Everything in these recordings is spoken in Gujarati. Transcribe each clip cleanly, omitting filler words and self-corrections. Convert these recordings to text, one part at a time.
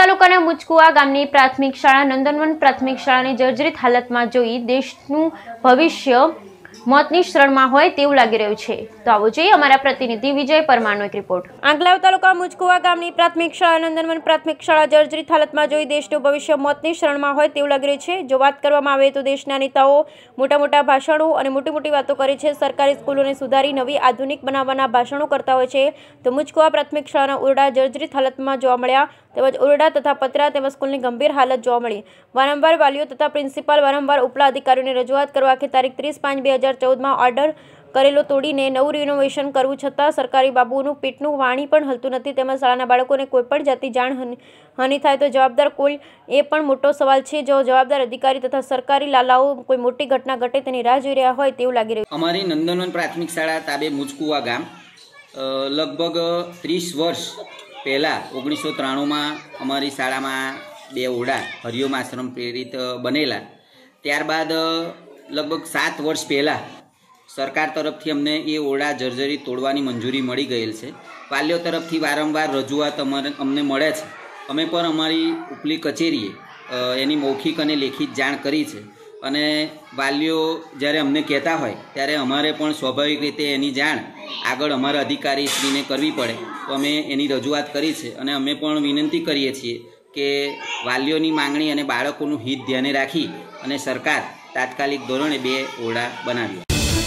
તાલુકાના મુચકુવા ગામની પ્રાથમિક શાળા નંદનવન પ્રાથમિક શાળાને જર્જરિત હાલતમાં જોઈ દેશનું ભવિષ્ય મોતની શરણમાં હોય તેવું લાગી રહ્યું છે। તો આવો જોઈએ અમારા પ્રતિનિધિ વિજય પરમારનો એક રિપોર્ટ। આંકલાવ તાલુકા મુચકુવા ગામની પ્રાથમિક શાળા નંદનવન પ્રાથમિક શાળા જર્જરિત હાલતમાં જોઈ દેશનું ભવિષ્ય મોતની શરણમાં હોય તેવું લાગી રહ્યું છે। જો વાત કરવામાં આવે તો દેશના નેતાઓ મોટા મોટા ભાષણો અને મોટી મોટી વાતો કરે છે, સરકારી સ્કૂલોને સુધારી નવી આધુનિક બનાવવાના ભાષણો કરતા હોય છે, તો મુચકુવા પ્રાથમિક શાળાના ઓરડા જર્જરિત હાલતમાં જોવા મળ્યા। તેમજ ઓરડા તથા પતરા તેમજ સ્કૂલની ગંભીર હાલત જોવા મળી। વારંવાર વાલીઓ તથા પ્રિન્સિપાલ વારંવાર ઉપલા અધિકારીઓને રજૂઆત કરવા કે તારીખ 30/5/2014 ઓર્ડર કરેલો તોડીને નવું રિનોવેશન કરવું છતાં સરકારી બાબુનું પેટનું વાણી પણ હલતું નથી। તેમજ શાળાના બાળકોને કોઈપણ જાતની જાનહાનિ થાય તો જવાબદાર કોઈ એ પણ મોટો સવાલ છે। જો જવાબદાર અધિકારી તથા સરકારી લાલાઓ કોઈ મોટી ઘટના ઘટે તેની રાહ જોઈ રહ્યા હોય તેવું લાગી રહ્યું। અમારી નંદનવન પ્રાથમિક શાળા તાબે મુચકુવા ગામ લગભગ 30 વર્ષ પહેલાં 1993માં અમારી શાળામાં 2 ઓરડા હરિઓમ આશ્રમ પ્રેરિત બનેલા। ત્યારબાદ લગભગ 7 વર્ષ પહેલાં સરકાર તરફથી અમને એ ઓરડા જર્જરી તોડવાની મંજૂરી મળી ગયેલ છે। વાલીઓ તરફથી વારંવાર રજૂઆત અમને મળે છે। અમે પણ અમારી ઉપલી કચેરીએ એની મૌખિક અને લેખિત જાણ કરી છે અને વાલીઓ જ્યારે અમને કહેતા હોય ત્યારે અમારે પણ સ્વાભાવિક રીતે એની જાણ આગળ અમારા અધિકારીશ્રીને કરવી પડે, તો અમે એની રજૂઆત કરી છે અને અમે પણ વિનંતી કરીએ છીએ કે વાલીઓની માંગણી અને બાળકોનું હિત ધ્યાને રાખી અને સરકાર તાત્કાલિક ધોરણે 2 ઓરડા બનાવી।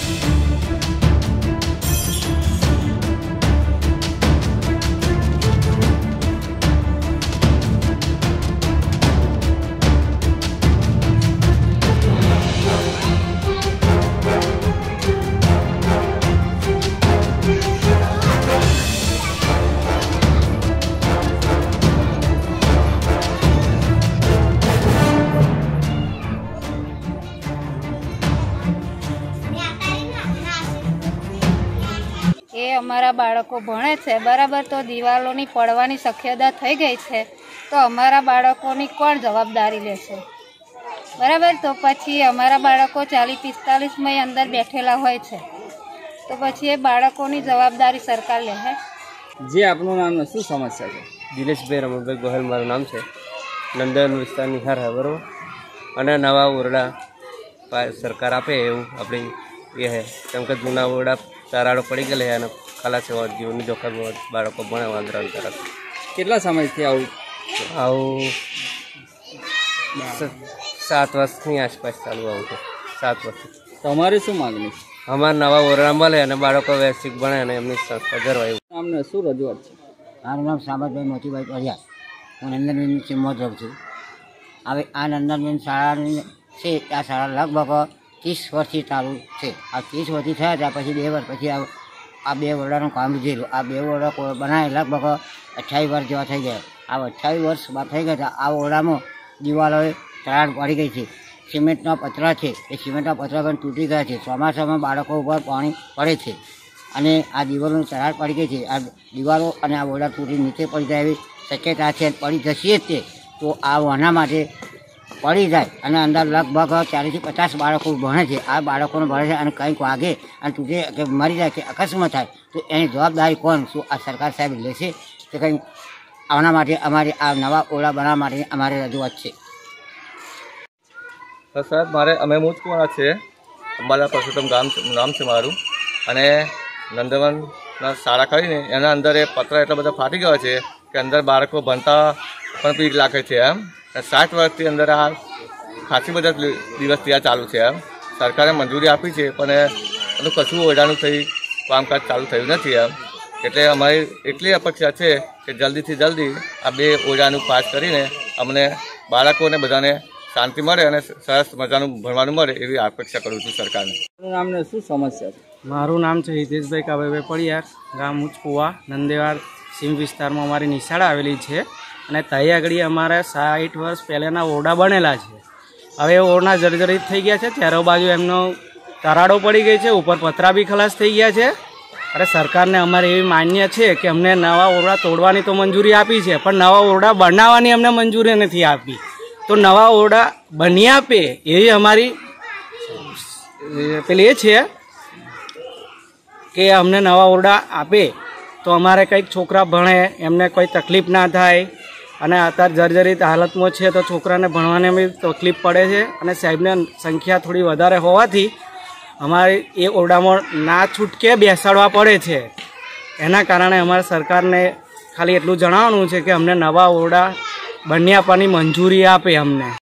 અમારા બાળકો ભણે છે બરાબર, તો દિવાલોની પડવાની શક્યતા થઈ ગઈ છે, તો અમારા બાળકોની કોણ જવાબદારી લેશે? બરાબર, તો પછી અમારા બાળકો 40-45 અંદર બેઠેલા હોય છે, તો પછી એ બાળકોની જવાબદારી સરકાર લે। જે આપનું નામ શું સમસ્યા છે? દિનેશભાઈ રમણભાઈ ગોહેલ મારું નામ છે, નંદન વિસ્તારની હાર હે બરાબર। અને નવા ઓરડા સરકાર આપે એવું આપણી એ હે, કેમ કે જૂના ઓરડા તારાડો પડી ગયેલા છે અને ખલાસ જીવનની જોખમ બાળકો ભણે વાંદરા તરફ। કેટલા સમયથી આવું 7 વર્ષની આસપાસ ચાલુ આવું છે, 7 વર્ષ। તમારી શું માગણી? અમારા નવા ઓરડા મળે અને બાળકો વ્યવસ્થિત ભણે અને એમની સંસ્થા જળવાય। આમને શું રજૂઆત છે? મારું નામ સામતભાઈ મોતીભાઈ પરિયા, હું નંદનબેન સિંમોદ રહું છું। હવે આ નંદનબેન શાળાની છે, આ શાળા લગભગ 30 વર્ષથી ચાલુ છે। આ 30 વર્ષથી થયા ત્યાં પછી 2 વર્ષ પછી આ 2 ઓરડાનું કામ લીધેલું। આ 2 ઓરડા બનાવે લગભગ 28 વર્ષ જેવા થઈ ગયા। આ 28 વર્ષ બાદ થઈ ગયા આ ઓરડામાં દિવાલોએ તરાડ પડી ગઈ છે, સિમેન્ટના પતરા છે, એ સિમેન્ટના પતરા પણ તૂટી ગયા છે। ચોમાસામાં બાળકો ઉપર પાણી પડે છે અને આ દિવાલોની તરાડ પડી ગઈ છે। આ દિવાલો અને આ ઓરડા તૂટી નીચે પડી જાય એવી શક્યતા છે, પડી જશે જ તે, તો આ આના માટે પડી જાય અને અંદર લગભગ 40-50 બાળકો ભણે છે। આ બાળકોને ભણે છે અને કંઈક વાગે અને તૂટે કે મરી જાય કે અકસ્માત થાય તો એની જવાબદારી કોણ? શું આ સરકાર સાહેબ લેશે કે કંઈ? આના માટે અમારે આ નવા ઓરડા બનાવવા માટે અમારી રજૂઆત છે। તો સાહેબ અમે મુચકુવાના છે, અંબાલા પરસોત્તમ નામ છે મારું, અને નંદનવનના શાળા કરીને એના અંદર એ પતરા એટલા બધા ફાટી ગયા છે કે અંદર બાળકો ભણતા પણ બીક લાગે છે એમ। 60 વર્ષથી અંદર આ ખાસી બધા દિવસથી આ ચાલુ છે એમ। સરકારે મંજૂરી આપી છે પણ એનું કશું ઓરડાનું કામકાજ ચાલુ થયું નથી એમ। એટલે અમારી એટલી અપેક્ષા છે કે જલ્દીથી જલ્દી આ 2 ઓરડાનું પાસ કરીને અમને બાળકોને બધાને શાંતિ મળે અને સરસ મજાનું ભણવાનું મળે એવી અપેક્ષા કરું છું સરકારને। નામને શું સમસ્યા છે? મારું નામ છે હિતેશભાઈ કાભાઈભાઈ પડિયાર, ગામ મુચકુવા, નંદેવાડ સીમ વિસ્તારમાં અમારી નિશાળા આવેલી છે અને ત્યાં આગળ અમારા 60 વર્ષ પહેલાંના ઓરડા બનેલા છે। હવે ઓરડા જર્જરિત થઈ ગયા છે, ચારો બાજુ એમનો તરાડો પડી ગઈ છે, ઉપર પતરા બી ખલાસ થઈ ગયા છે। અરે સરકારને અમારે એવી માન્ય છે કે અમને નવા ઓરડા તોડવાની તો મંજૂરી આપી છે, પણ નવા ઓરડા બનાવવાની અમને મંજૂરી નથી આપી। તો નવા ઓરડા બની આપે એવી અમારી પેલી એ છે કે અમને નવા ઓરડા આપે તો અમારે કંઈક છોકરા ભણે, એમને કોઈ તકલીફ ના થાય અને અત્યારે જર્જરિત હાલતમાં છે તો છોકરાને ભણવાને બી તકલીફ પડે છે અને સાહેબને સંખ્યા થોડી વધારે હોવાથી અમારે એ ઓરડામાં ના છૂટકે બેસાડવા પડે છે. એના કારણે અમારે સરકારને ખાલી એટલું જણાવવાનું છે કે અમને નવા ઓરડા બની આપવાની મંજૂરી આપે અમને.